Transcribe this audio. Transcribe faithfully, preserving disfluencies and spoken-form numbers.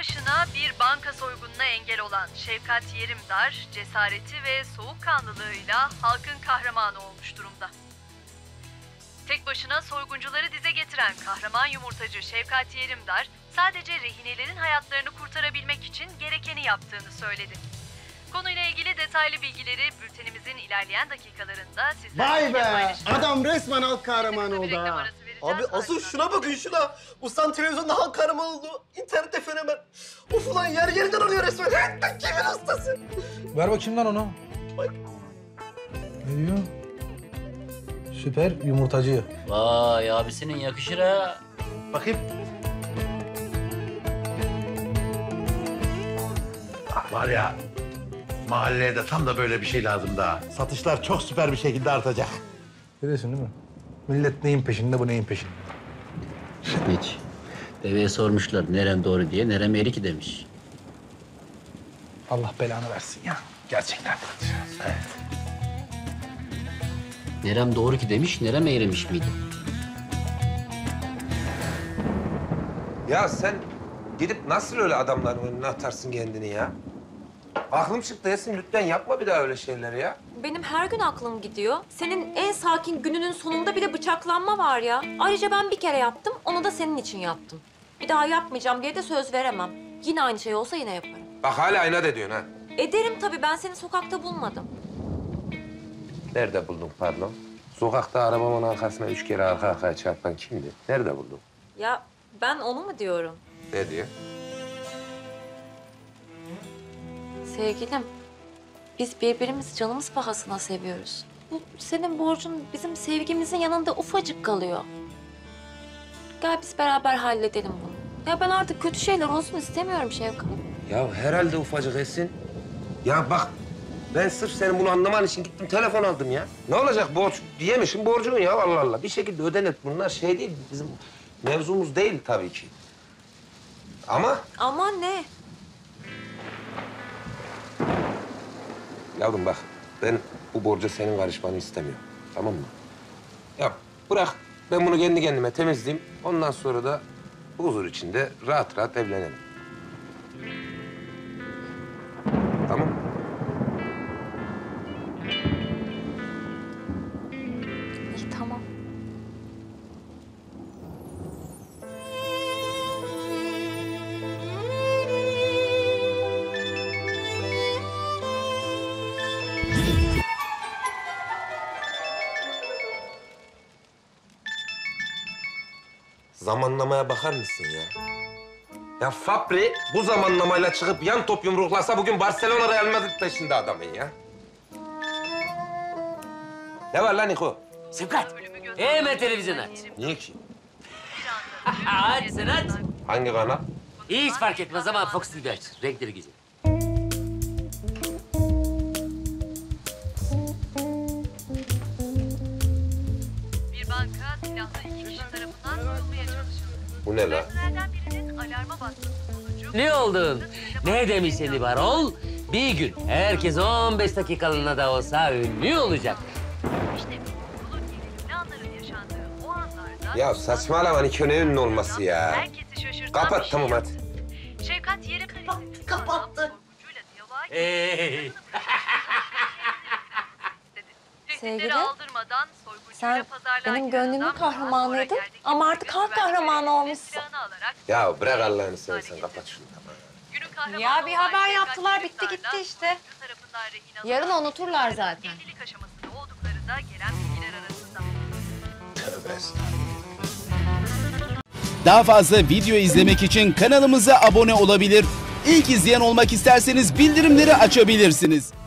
başına bir banka soygununa engel olan Şevkat Yerimdar, cesareti ve soğukkanlılığıyla halkın kahramanı olmuş durumda. Tek başına soyguncuları dize getiren kahraman yumurtacı Şevkat Yerimdar, sadece rehinelerin hayatlarını kurtarabilmek için gerekeni yaptığını söyledi. Konuyla ilgili detaylı bilgileri bültenimizin ilerleyen dakikalarında sizlerle Vay be! paylaşacağız. Adam resmen halk kahramanı oldu ha. Abi asıl şuna bakın şuna. Ustam televizyonda halk kahramanı oldu. İnternette fenomen. Of ulan yer yerden alıyor resmen. Kimin ustası? Ver bakayım lan onu. Bak. Ne diyor? Süper yumurtacı. Vay abisinin yakışır ha. Bakayım. Var ya, mahalleye de tam da böyle bir şey lazım daha. Satışlar çok süper bir şekilde artacak. Biliyorsun değil mi? Millet neyin peşinde, bu neyin peşinde? Hiç. Deveye sormuşlar nerem doğru diye, nerem eğri demiş. Allah belanı versin ya. Gerçekten. Evet. Nerem doğru ki demiş, nerem eğrimiş miydi? Ya sen gidip nasıl öyle adamların önüne atarsın kendini ya? Aklım çıktı Esin, lütfen yapma bir daha öyle şeyleri ya. Benim her gün aklım gidiyor. Senin en sakin gününün sonunda bile bıçaklanma var ya. Ayrıca ben bir kere yaptım, onu da senin için yaptım. Bir daha yapmayacağım diye de söz veremem. Yine aynı şey olsa yine yaparım. Bak hala inat ediyorsun ha. Ederim tabii, ben seni sokakta bulmadım. Nerede buldun pardon? Sokakta arabamın arkasına üç kere arka arkaya çarpan kimdi? Nerede buldun? Ya ben onu mu diyorum? Ne diyor? Sevgilim, biz birbirimizi canımız pahasına seviyoruz. Bu senin borcun bizim sevgimizin yanında ufacık kalıyor. Gel biz beraber halledelim bunu. Ya ben artık kötü şeyler olsun istemiyorum Şevkat. Ya herhalde ufacık Esin. Ya bak ben sırf senin bunu anlaman için gittim telefon aldım ya. Ne olacak borç diyemişim borcun ya Allah Allah. Bir şekilde ödenir bunlar şey değil bizim mevzumuz değil tabii ki. Ama Ama ne? yavrum bak ben bu borca senin karışmanı istemiyorum. Tamam mı? Ya bırak ben bunu kendi kendime temizleyeyim. Ondan sonra da huzur içinde rahat rahat evlenelim. Tamam. İyi tamam. Zamanlamaya bakar mısın ya? Ya Fabri bu zamanlamayla çıkıp yan top yumruklasa bugün Barcelona Real Madrid peşinde adamın ya. Ne var lan Niko? Sevkat, hemen televizyon aç. Niye ki? Hadi sen aç. Hangi kanal? Hiç fark etmez ama Fox T V aç. Renkleri güzel. Bir banka silahlı iki kişi tarafından soyulmaya çalışıldı. Bu ne lan? Personelden birinin alarma basması sonucu... Ne oldun? Ne demiş seni Barol? Bir gün herkes on beş dakikalığına da olsa ünlü olacak. İşte korkunun gerilimli anların yaşandığı o anlarda... Ya saçmalama Niko ne ünlü olması ya. Herkesi şaşırtan Kapat bir şey tamam hadi. yaptı. Şevkat Yerimdar isimli kapattı. Korkuncuyla diyaloğa girdi. Hey. Sevgili, aldırmadan soyguncuyla sen pazarlığa benim giren gönlümün adam daha sonra kahramanıydın yerdeki ama artık bir halk güvenlik kahramanı görevlisinin olmuşsun. silahını alarak Ya bırak Allah'ını seversen kapat şunu tamam. günün kahramanı Ya bir olan haber Şevkat yaptılar, bitti Yerimdar'la gitti işte. soyguncu tarafından rehin alınan Yarın unuturlar zaten. evlilik aşamasında olduklarında gelen bilgiler arasında. Tövbe estağfurullah. Daha fazla video izlemek için kanalımıza abone olabilir. İlk izleyen olmak isterseniz bildirimleri açabilirsiniz.